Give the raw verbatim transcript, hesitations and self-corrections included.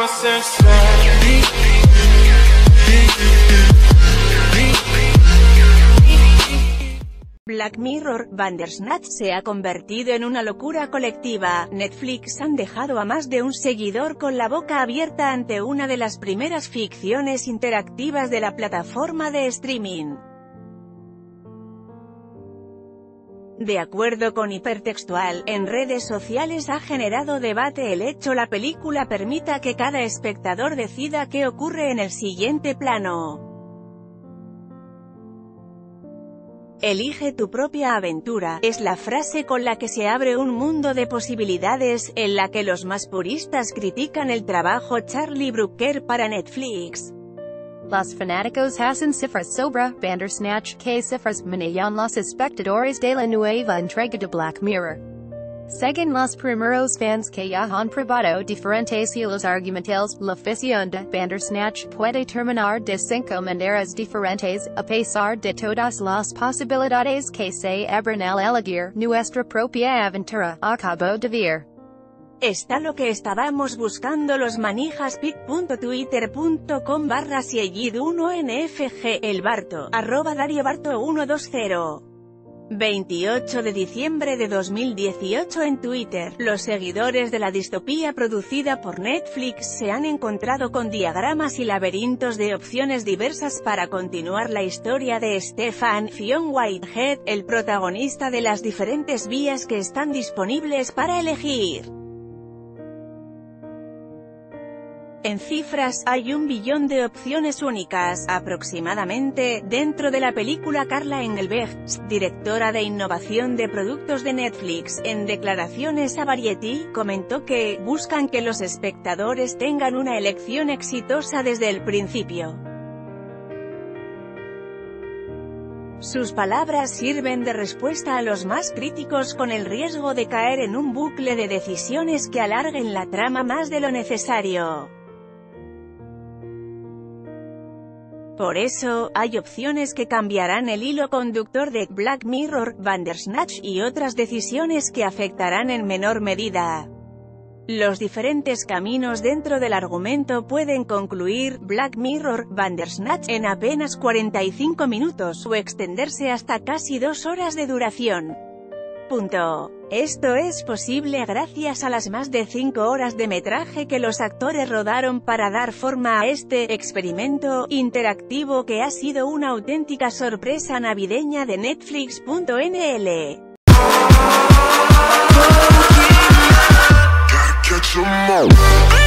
Black Mirror, Bandersnatch se ha convertido en una locura colectiva. Netflix han dejado a más de un seguidor con la boca abierta ante una de las primeras ficciones interactivas de la plataforma de streaming. De acuerdo con Hipertextual, en redes sociales ha generado debate el hecho la película permita que cada espectador decida qué ocurre en el siguiente plano. Elige tu propia aventura, es la frase con la que se abre un mundo de posibilidades, en la que los más puristas critican el trabajo Charlie Brooker para Netflix. Los fanáticos hacen cifras sobre Bandersnatch que cifras manejan los espectadores de la nueva entrega de Black Mirror. Según los primeros fans que ya han probado diferentes hilos argumentales, la ficción de Bandersnatch puede terminar de cinco maneras diferentes, a pesar de todas las posibilidades que se abren al elegir nuestra propia aventura. Acabo de ver. Está lo que estábamos buscando los manijas pic punto twitter punto com barra seguid uno N F G, el Barto, arroba Dario Barto ciento veinte. veintiocho de diciembre de dos mil dieciocho en Twitter, los seguidores de la distopía producida por Netflix se han encontrado con diagramas y laberintos de opciones diversas para continuar la historia de Stefan Fionn Whitehead, el protagonista de las diferentes vías que están disponibles para elegir. En cifras, hay un billón de opciones únicas, aproximadamente, dentro de la película. Carla Engelbrecht, directora de innovación de productos de Netflix, en declaraciones a Variety, comentó que buscan que los espectadores tengan una elección exitosa desde el principio. Sus palabras sirven de respuesta a los más críticos con el riesgo de caer en un bucle de decisiones que alarguen la trama más de lo necesario. Por eso, hay opciones que cambiarán el hilo conductor de Black Mirror, Bandersnatch, y otras decisiones que afectarán en menor medida. Los diferentes caminos dentro del argumento pueden concluir Black Mirror, Bandersnatch en apenas cuarenta y cinco minutos, o extenderse hasta casi dos horas de duración. Punto. Esto es posible gracias a las más de cinco horas de metraje que los actores rodaron para dar forma a este experimento interactivo que ha sido una auténtica sorpresa navideña de Netflix punto N L.